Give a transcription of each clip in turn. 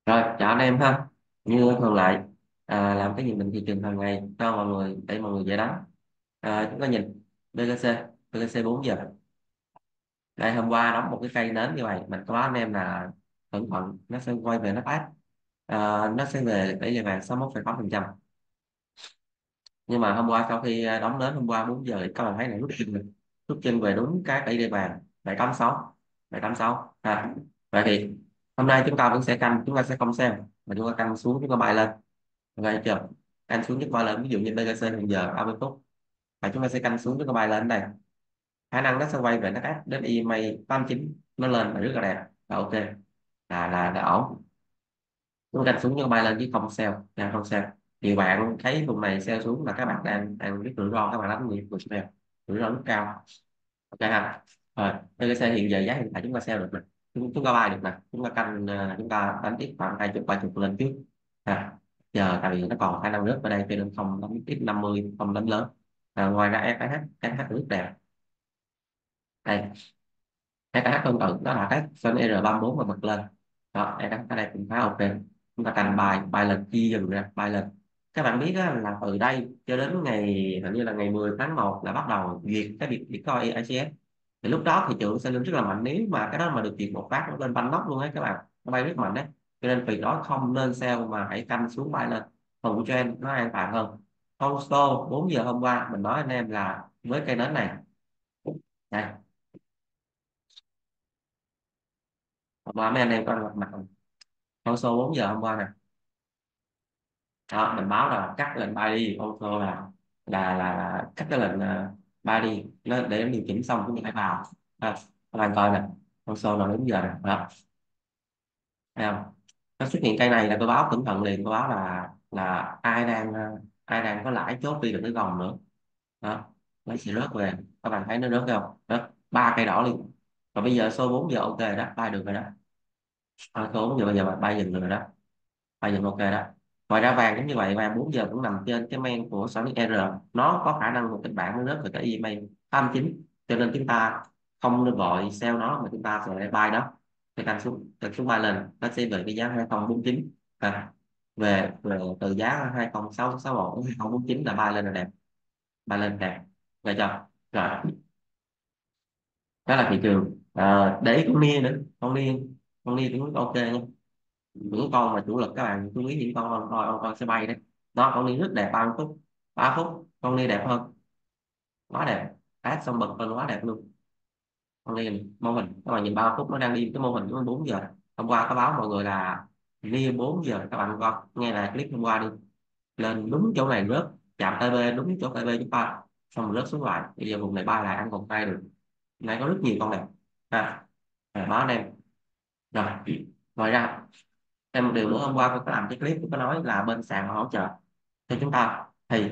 Rồi, chào anh em ha. Như thường lệ, làm cái gì mình thị trường hàng ngày cho mọi người để mọi người dễ đánh. Chúng ta nhìn BKC, BKC 4 giờ. Đây hôm qua đóng một cái cây nến như vậy, mình có báo anh em là cẩn thận, nó sẽ quay về nó test. Nó sẽ về tỷ lệ vàng 61,8%. Nhưng mà hôm qua sau khi đóng nến hôm qua 4 giờ thì các bạn thấy là rút chân về đúng cái tỷ lệ vàng 786, 786. Vậy thì hôm nay chúng ta vẫn sẽ canh, chúng ta sẽ không sell mà chúng ta canh xuống, chúng ta bay lên. Ok chưa? Canh xuống nhất bay lên, ví dụ như BKC hiện giờ 30 phút và chúng ta sẽ canh xuống, chúng ta bay lên đây, khả năng nó sẽ quay về nó test đến EMA 89, nó lên là rất là đẹp, là ok, là ổn. Chúng ta canh xuống chúng ta bay lên chứ không sell nha, không sell. Thì bạn thấy vùng này sell xuống là các bạn đang biết rủi ro, các bạn đánh nhiều sell, rủi ro rất cao. Ok ha. Rồi BKC hiện giờ giá hiện tại chúng ta sell được nè, chúng ta buy được nè, chúng ta canh, chúng ta đánh tiếp khoảng 20 30 lên trước ha. Giờ tại vì nó còn khả năng rớt ở đây cho nên không đánh tiếp 50, không đánh lớn. Ngoài ra FH, FH rất đẹp đây, FH tương tự đó là cái Sun R34 mà bật lên đó, FH ở đây cũng khá ok. Chúng ta canh bài bài lên chia dừng ra, bài lên. Các bạn biết á, là từ đây cho đến ngày, hình như là ngày 10 tháng 1 là bắt đầu duyệt cái việc Bitcoin ICS. Thì lúc đó thị trường sẽ lên rất là mạnh, nếu mà cái đó mà được duyệt một phát nó lên banh nóc luôn ấy các bạn, nó bay rất mạnh đấy. Cho nên việc đó không nên sell mà hãy canh xuống bay lên, phòng trend nó an toàn hơn. Con stop 4 giờ hôm qua mình nói anh em là với cây nến này đây, hôm qua mấy anh em có gặp mặt con số 4 giờ hôm qua nè, đó mình báo là cắt lệnh buy đi, con số là cắt cái lệnh buy đi nó để nó điều chỉnh xong chúng ta phải vào. Các bạn coi nè, con số là 4 giờ nè đó, thấy không? Nó xuất hiện cây này là tôi báo cẩn thận liền, tôi báo là ai đang có lãi chốt đi được cái gồng nữa đó, nó sẽ rớt về. Các bạn thấy nó rớt không, rớt ba cây đỏ liền. Và bây giờ số 4 giờ ok rồi đó, bay được rồi đó. Số 4 giờ bây giờ bay dừng rồi đó, bay dừng ok đó. Ngoài ra vàng cũng như vậy, vàng 4 giờ cũng nằm trên cái men của Sonic R, nó có khả năng một kịch bản nó rớt về cái EMA 89, cho nên chúng ta không nên vội sell nó mà chúng ta sẽ buy đó. Thì canh xuống bay lên nó sẽ về cái giá 2049. Về từ giá 20661 đến 2049 là bay lên là đẹp, bay lên đẹp, được chưa? Rồi, đó là thị trường. Để ý con nia nữa, con nia cũng ok nha. Những con mà chủ lực các bạn chú ý những con sẽ bay đấy. Đó, con nia rất đẹp, 30 phút, 3 phút con nia đẹp hơn, quá đẹp, át xong bật lên quá đẹp luôn. Con nia mô hình các bạn nhìn 3 phút nó đang đi cái mô hình của 4 giờ. Hôm qua có báo mọi người là nia 4 giờ, các bạn coi nghe lại clip hôm qua đi, lên đúng chỗ này rớt, chạm TP đúng chỗ TP chúng ta, xong rồi rớt xuống lại, bây giờ vùng này bay lại ăn còn tay được. Này có rất nhiều con đẹp ha. Báo anh em. Rồi, ngoài ra thêm một điều nữa, hôm qua tôi có làm cái clip tôi có nói là bên sàn họ hỗ trợ cho chúng ta thì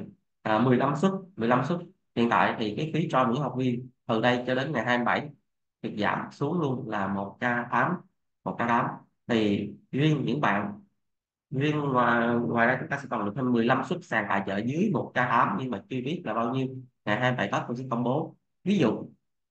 15 suất. Hiện tại thì cái phí cho những học viên từ đây cho đến ngày 27 được giảm xuống luôn là 1k8, 1k8. Thì riêng ngoài ra chúng ta sẽ còn được thêm 15 suất sàn tài trợ dưới 1k8, nhưng mà chưa biết là bao nhiêu, ngày 27 Tết tôi sẽ công bố. Ví dụ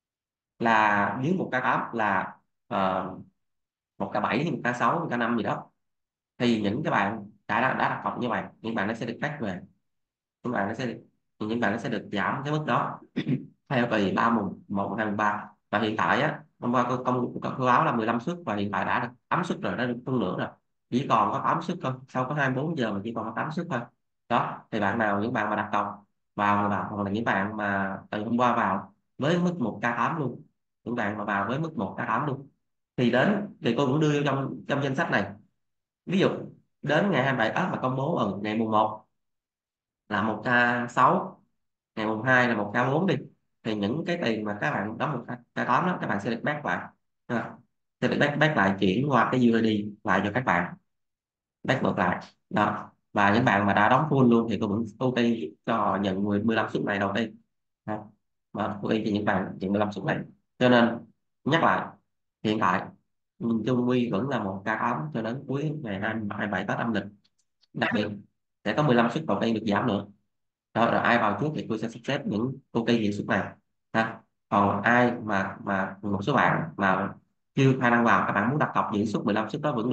là dưới 1k8 là uh, 1k7, 1k6, 1k5 gì đó, thì những cái bạn đã đặt cọc như vậy, những bạn nó sẽ được back về, những bạn nó sẽ được, những bạn nó sẽ được giảm cái mức đó theo tùy 3 mùng 1, 2 mùng 3. Và hiện tại á, hôm qua tôi thông báo là 15 suất và hiện tại đã được 8 suất rồi, đã được phân nửa rồi, chỉ còn có 8 suất thôi, sau có 24 giờ mà chỉ còn có 8 suất thôi. Đó thì bạn nào, những bạn mà đặt cọc vào, hoặc là những bạn mà từ hôm qua vào với mức 1k8 luôn, những bạn mà vào với mức 1k8 luôn, thì đến thì tôi cũng đưa vô trong trong danh sách này. Ví dụ đến ngày 27 Tết mà công bố ở ngày mùng 1 là 1k6, ngày mùng 2 là 1k4 đi, thì những cái tiền mà các bạn đóng 1k8 đó các bạn sẽ được back lại. Ha. Sẽ được back lại, chuyển qua cái USD lại cho các bạn, back ngược lại đó. Và những bạn mà đã đóng full luôn thì tôi vẫn ưu tiên cho họ nhận 15 suất này đầu tiên. Ha. Mà ưu tiên cho những bạn nhận 15 suất này. Cho nên nhắc lại, hiện tại nhìn chung quy vẫn là 1k8 cho đến cuối ngày 27 Tết âm lịch. Đặc biệt sẽ có 15 suất đầu tiên được giảm nữa đó, rồi ai vào trước thì tôi sẽ sắp xếp những ưu tiên những suất này ha. Còn ai mà một số bạn mà chưa khả năng vào, các bạn muốn đặt cọc những suất 15 suất đó vẫn được,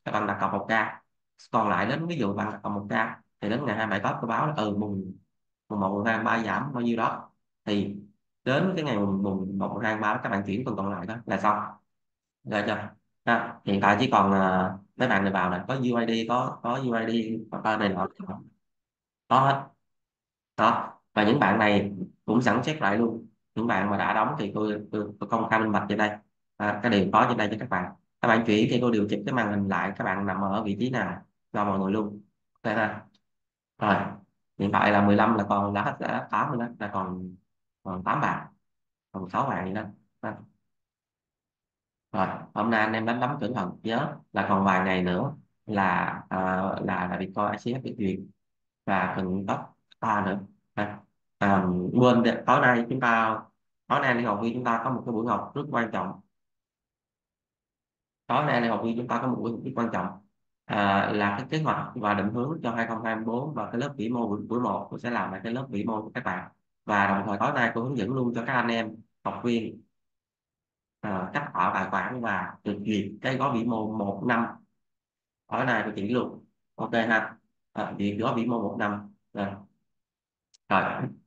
các bạn đặt cọc 1k, còn lại đến ví dụ bạn đặt cọc 1k thì đến ngày 27 Tết tôi báo là mùng mùng 1 mùng 2 mùng 3 giảm bao nhiêu đó, thì đến cái ngày mùng mùng 1 mùng 2 mùng 3 các bạn chuyển tuần còn lại đó là xong, rồi chưa? Ha, hiện tại chỉ còn mấy bạn này vào này có UID, có UID hoặc là này nọ có hết đó. Và những bạn này cũng sẵn check lại luôn, những bạn mà đã đóng thì tôi công khai minh bạch trên đây, cái điều có trên đây cho các bạn chuyển thì tôi điều chỉnh cái màn hình lại các bạn nằm ở vị trí nào cho mọi người luôn, ok ha. Rồi hiện tại là 15 là còn đã hết, đã 8 rồi đó, là còn 8 bạn, còn 6 bạn gì đó. Đó. Rồi hôm nay anh em đánh đấm cẩn thận, nhớ là còn vài ngày nữa là là Bitcoin ICO được duyệt và cần tốc ba nữa. À, quên tối nay chúng ta, tối nay đi học viên chúng ta có một cái buổi học rất quan trọng, tối nay đi học viên chúng ta có một buổi học rất quan trọng, là cái kế hoạch và định hướng cho 2024 và cái lớp vĩ mô buổi 1 tôi sẽ làm lại cái lớp vĩ mô của các bạn, và đồng thời tối nay tôi hướng dẫn luôn cho các anh em học viên cách tạo tài khoản và được duyệt cái gói vĩ mô 1 năm, tối nay tôi chỉ luôn, ok ha. Duyệt gói vĩ mô 1 năm rồi. Rồi.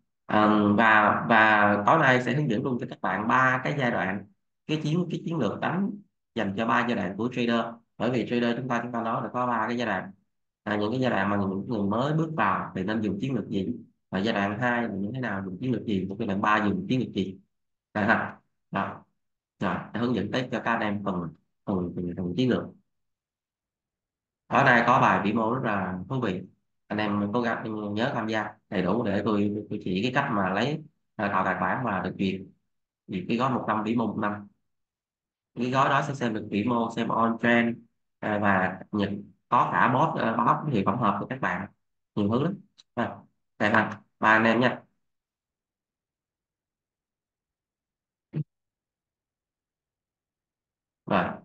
Và tối nay sẽ hướng dẫn luôn cho các bạn ba cái giai đoạn, cái chiến lược đánh dành cho ba giai đoạn của trader, bởi vì trader chúng ta nói là có ba cái giai đoạn, những cái giai đoạn mà những người mới bước vào thì nên dùng chiến lược gì, và giai đoạn 2 là như thế nào dùng chiến lược gì, và giai đoạn 3 dùng chiến lược gì, được không? Đó. Rồi để hướng dẫn tới cho các anh em phần chiến lược. Ở đây có bài vĩ mô rất là thú vị, anh em cố gắng nhớ tham gia đầy đủ để tôi chỉ cái cách mà lấy tạo tài khoản và được duyệt, duyệt cái gói 1 năm vĩ mô 1 năm. Cái gói đó sẽ xem được vĩ mô, xem on trend, và nhật có cả bot thì tổng hợp của các bạn, nhiều thứ lắm. À, đây ha ba anh em nha. Rồi